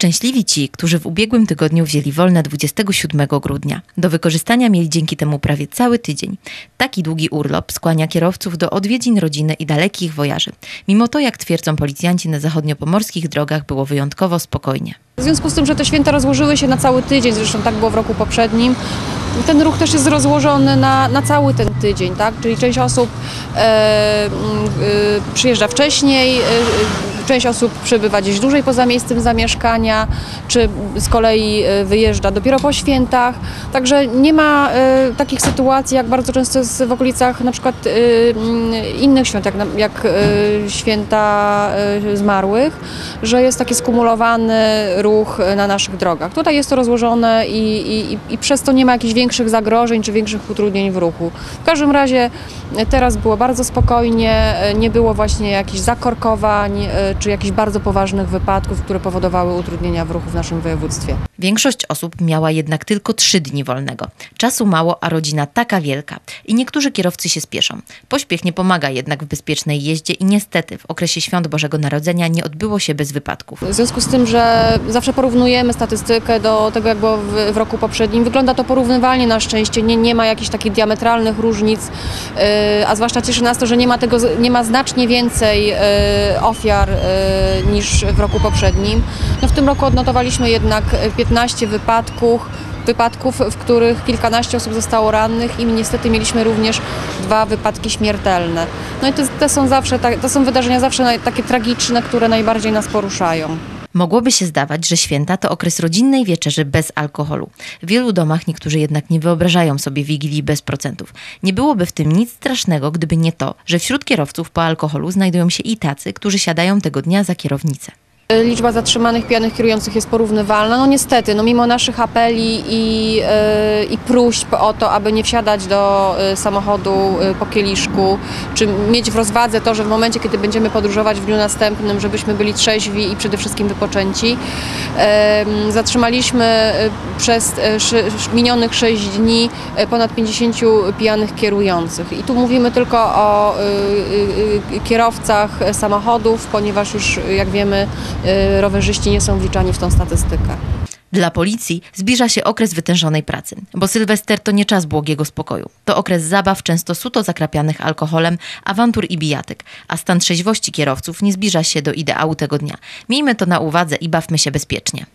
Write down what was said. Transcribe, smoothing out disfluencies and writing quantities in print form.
Szczęśliwi ci, którzy w ubiegłym tygodniu wzięli wolne 27 grudnia. Do wykorzystania mieli dzięki temu prawie cały tydzień. Taki długi urlop skłania kierowców do odwiedzin rodziny i dalekich wojaży. Mimo to, jak twierdzą policjanci, na zachodniopomorskich drogach było wyjątkowo spokojnie. W związku z tym, że te święta rozłożyły się na cały tydzień, zresztą tak było w roku poprzednim, ten ruch też jest rozłożony na cały ten tydzień, tak? Czyli część osób przyjeżdża wcześniej, część osób przebywa gdzieś dłużej poza miejscem zamieszkania, czy z kolei wyjeżdża dopiero po świętach. Także nie ma takich sytuacji, jak bardzo często jest w okolicach na przykład innych świąt, jak święta zmarłych, że jest taki skumulowany ruch na naszych drogach. Tutaj jest to rozłożone i przez to nie ma jakichś większych zagrożeń czy większych utrudnień w ruchu. W każdym razie teraz było bardzo spokojnie, nie było właśnie jakichś zakorkowań czy jakichś bardzo poważnych wypadków, które powodowały utrudnienia w ruchu w naszym województwie. Większość osób miała jednak tylko 3 dni wolnego. Czasu mało, a rodzina taka wielka. I niektórzy kierowcy się spieszą. Pośpiech nie pomaga jednak w bezpiecznej jeździe i niestety w okresie świąt Bożego Narodzenia nie odbyło się bez wypadków. W związku z tym, że zawsze porównujemy statystykę do tego, jak było w roku poprzednim, wygląda to porównywalnie na szczęście. Nie ma jakichś takich diametralnych różnic, a zwłaszcza cieszy nas to, że nie ma znacznie więcej ofiar niż w roku poprzednim. No w tym roku odnotowaliśmy jednak 15 wypadków, w których kilkanaście osób zostało rannych i niestety mieliśmy również 2 wypadki śmiertelne. No i to są wydarzenia zawsze takie tragiczne, które najbardziej nas poruszają. Mogłoby się zdawać, że święta to okres rodzinnej wieczerzy bez alkoholu. W wielu domach niektórzy jednak nie wyobrażają sobie Wigilii bez procentów. Nie byłoby w tym nic strasznego, gdyby nie to, że wśród kierowców po alkoholu znajdują się i tacy, którzy siadają tego dnia za kierownicę. Liczba zatrzymanych pijanych kierujących jest porównywalna. No niestety, mimo naszych apeli i próśb o to, aby nie wsiadać do samochodu po kieliszku, czy mieć w rozwadze to, że w momencie, kiedy będziemy podróżować w dniu następnym, żebyśmy byli trzeźwi i przede wszystkim wypoczęci. Zatrzymaliśmy przez minionych 6 dni ponad 50 pijanych kierujących. I tu mówimy tylko o kierowcach samochodów, ponieważ już, jak wiemy, rowerzyści nie są wliczani w tą statystykę. Dla policji zbliża się okres wytężonej pracy, bo Sylwester to nie czas błogiego spokoju. To okres zabaw często suto zakrapianych alkoholem, awantur i bijatyk, a stan trzeźwości kierowców nie zbliża się do ideału tego dnia. Miejmy to na uwadze i bawmy się bezpiecznie.